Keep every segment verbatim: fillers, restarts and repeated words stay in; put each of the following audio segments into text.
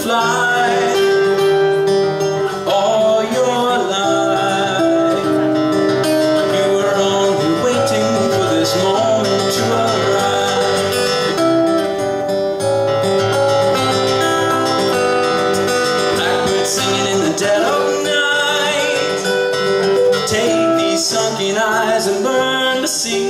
fly all your life. You were only waiting for this moment to arrive. Blackbird singing in the dead of night. Take these sunken eyes and learn to see.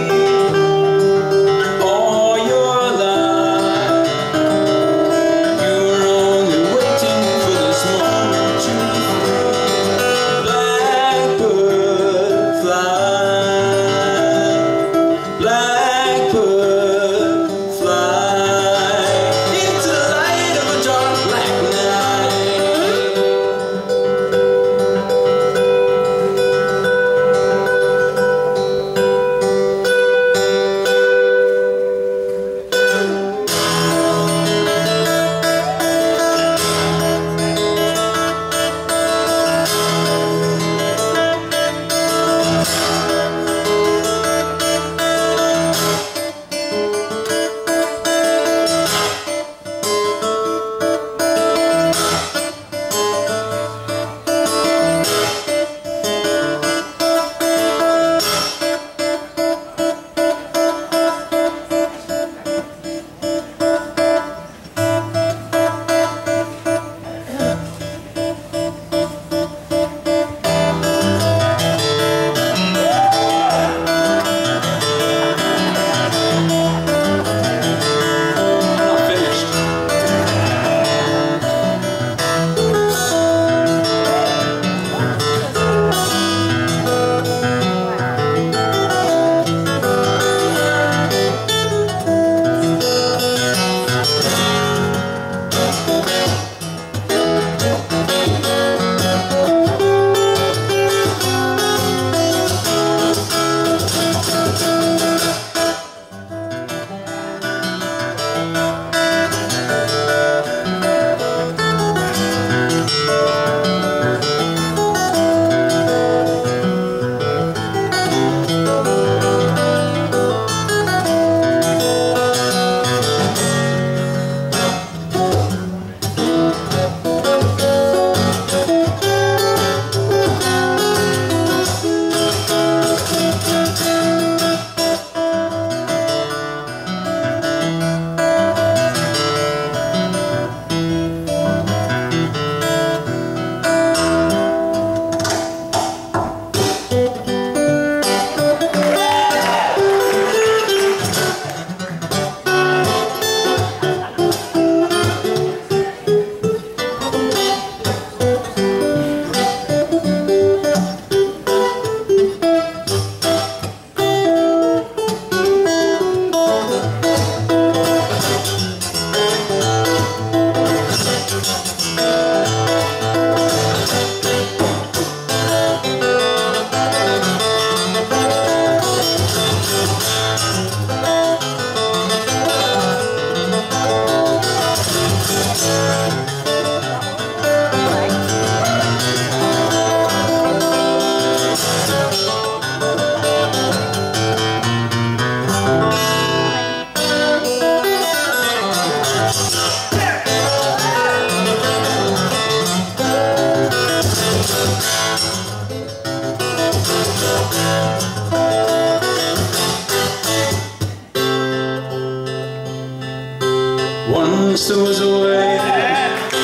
Once there was a way to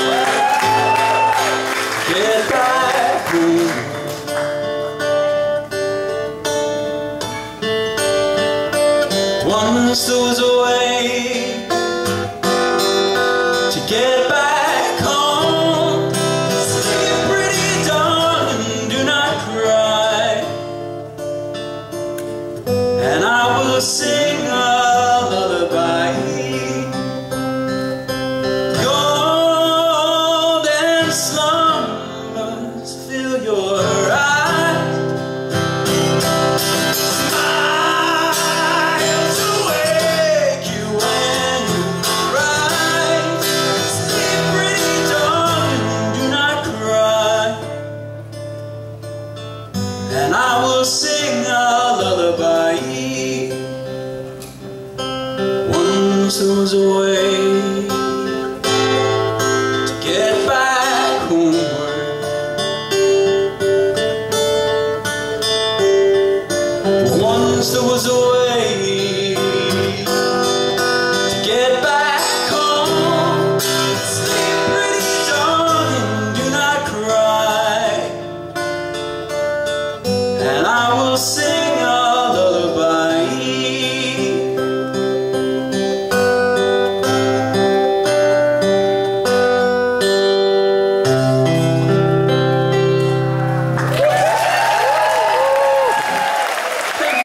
get back home. Once there was a way to get back home. Sleep, pretty darling, do not cry, and I will sing a lullaby. Golden slumbers fill your eyes. Smiles awake you when you rise. Sleep, pretty darling, do not cry, and I will sing a lullaby. Once there was a way